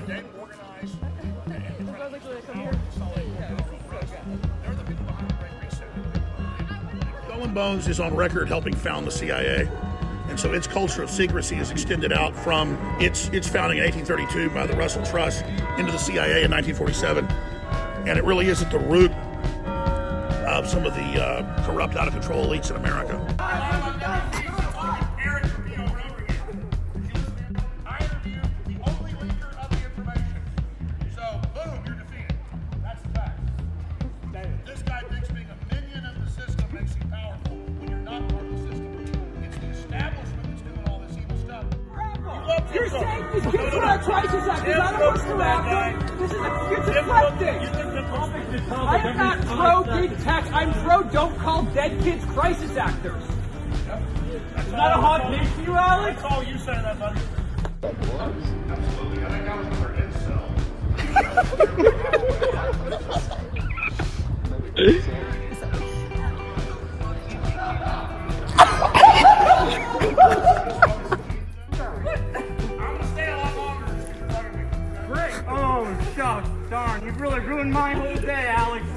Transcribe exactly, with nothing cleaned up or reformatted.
They organize and try to consolidate. They're the people behind the Great Recession. Skull and Bones is on record helping found the C I A. And so its culture of secrecy is extended out from its its founding in eighteen thirty-two by the Russell Trust into the C I A in nineteen forty-seven. And it really is at the root of some of the uh, corrupt, out-of-control elites in America. You're saying these kids are on crisis act. Is that what's around them? This is a, you're deflecting. I am not pro big tech. I'm pro don't call dead kids crisis actors. Is that a hot take for you, Alex? That's all you said, that's not absolutely. I think that was another incel. Oh, shucks, darn, you've really ruined my whole day, Alex.